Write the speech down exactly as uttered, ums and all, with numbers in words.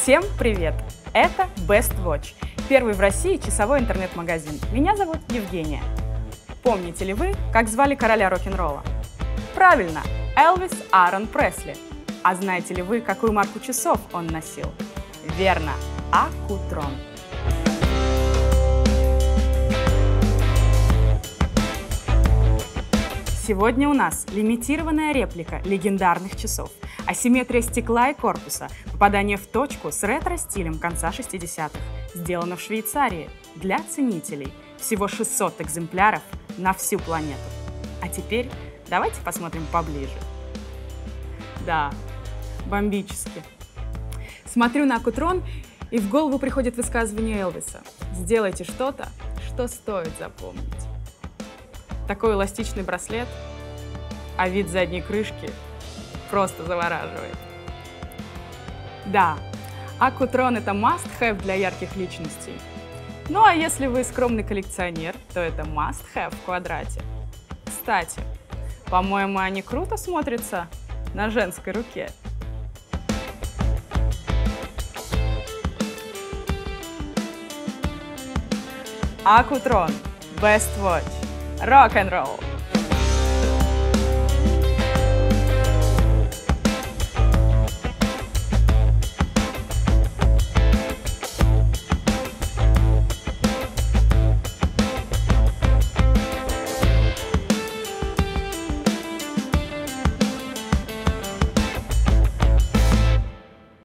Всем привет! Это Best Watch, первый в России часовой интернет-магазин. Меня зовут Евгения. Помните ли вы, как звали короля рок-н-ролла? Правильно, Элвис Аарон Пресли. А знаете ли вы, какую марку часов он носил? Верно, Аккутрон. Сегодня у нас лимитированная реплика легендарных часов, асимметрия стекла и корпуса, попадание в точку с ретро-стилем конца шестидесятых, сделано в Швейцарии для ценителей. Всего шестьсот экземпляров на всю планету. А теперь давайте посмотрим поближе. Да, бомбически. Смотрю на Аккутрон, и в голову приходит высказывание Элвиса: сделайте что-то, что стоит запомнить. Такой эластичный браслет, а вид задней крышки просто завораживает. Да, Аккутрон — это must-have для ярких личностей. Ну а если вы скромный коллекционер, то это must-have в квадрате. Кстати, по-моему, они круто смотрятся на женской руке. Аккутрон, Best Watch, Rock and Roll.